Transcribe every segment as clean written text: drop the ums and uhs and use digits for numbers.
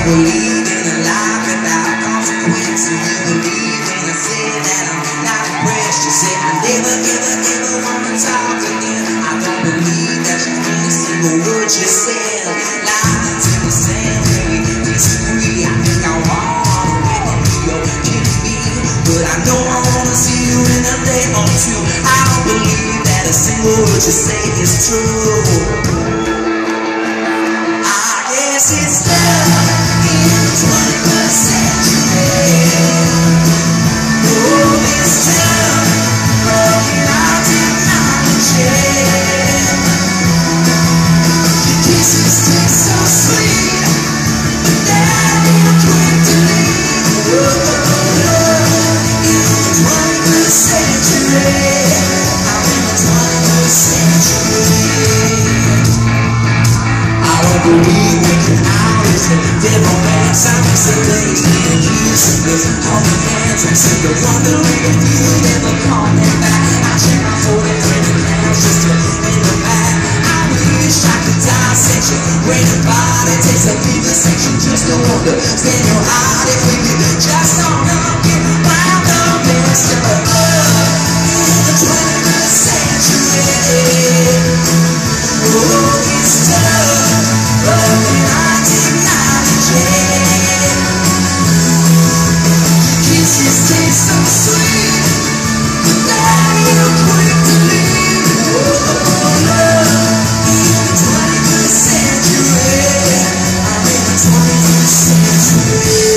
believe in a life without consequence. And you believe when I say that I'm not impressed. You say I never, ever, ever wanna talk again. I don't believe that you mean a single word you said. Lying to the sand, we disagree. I think I wanna win and be your enemy, but I know I wanna see you in a day or two. I don't believe that a single word you say is true. It's love in the 21st century. Oh, it's love, broken our technology. Your kisses taste so sweet, but now you're quick to leave. Oh, love in the 21st century. I'm in the 21st century. I don't believe devil man, sounds so lazy and useless. Holding hands and sick of wondering if you'd ever call me back. I check my phone and print accounts just to end the back. I wish I could dissect you, break the body, takes a bigger section just to understand your heart. If we could just on up, get round the best of love in the 21st century. Oh, it's tough, but when I kisses taste so sweet, but now you're quick to leave. Oh, love in the 21st century. I'm in the 21st century.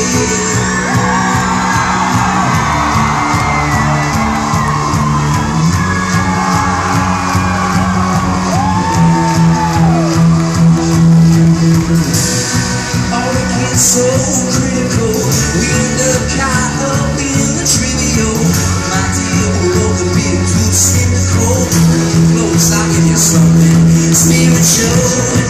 So critical, we end up caught up in the trivial. My dear, we're both a bit too cynical. Close, I'll give you something spiritual.